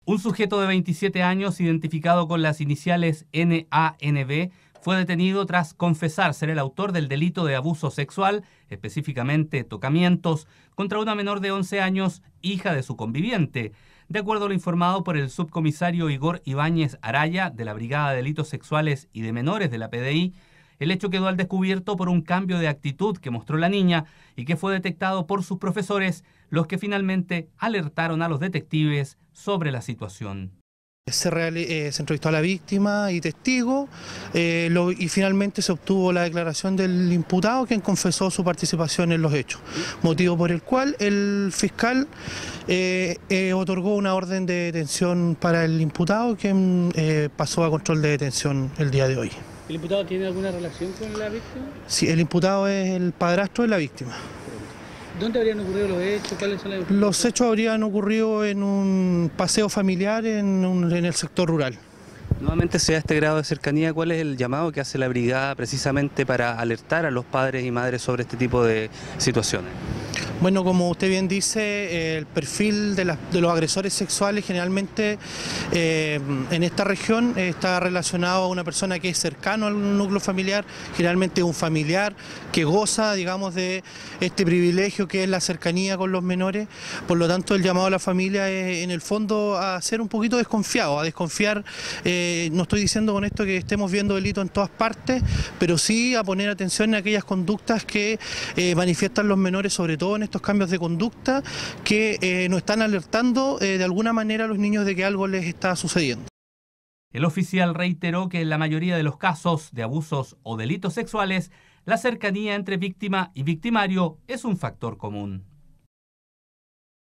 Un sujeto de 27 años, identificado con las iniciales NANB, fue detenido tras confesar ser el autor del delito de abuso sexual, específicamente tocamientos, contra una menor de 11 años, hija de su conviviente. De acuerdo a lo informado por el subcomisario Igor Ibáñez Araya, de la Brigada de Delitos Sexuales y de Menores de la PDI, el hecho quedó al descubierto por un cambio de actitud que mostró la niña y que fue detectado por sus profesores, los que finalmente alertaron a los detectives sobre la situación. Se entrevistó a la víctima y testigo y finalmente se obtuvo la declaración del imputado, quien confesó su participación en los hechos, motivo por el cual el fiscal otorgó una orden de detención para el imputado, quien pasó a control de detención el día de hoy. ¿El imputado tiene alguna relación con la víctima? Sí, el imputado es el padrastro de la víctima. ¿Dónde habrían ocurrido los hechos? ¿Cuáles son las... Los hechos habrían ocurrido en un paseo familiar en el sector rural. Nuevamente se da este grado de cercanía. ¿Cuál es el llamado que hace la brigada precisamente para alertar a los padres y madres sobre este tipo de situaciones? Bueno, como usted bien dice, el perfil de los agresores sexuales generalmente en esta región está relacionado a una persona que es cercano al núcleo familiar, generalmente un familiar que goza, digamos, de este privilegio que es la cercanía con los menores. Por lo tanto, el llamado a la familia es en el fondo a ser un poquito desconfiado, a desconfiar. No estoy diciendo con esto que estemos viendo delitos en todas partes, pero sí a poner atención a aquellas conductas que manifiestan los menores, sobre todo en estos cambios de conducta que nos están alertando de alguna manera a los niños de que algo les está sucediendo. El oficial reiteró que en la mayoría de los casos de abusos o delitos sexuales, la cercanía entre víctima y victimario es un factor común.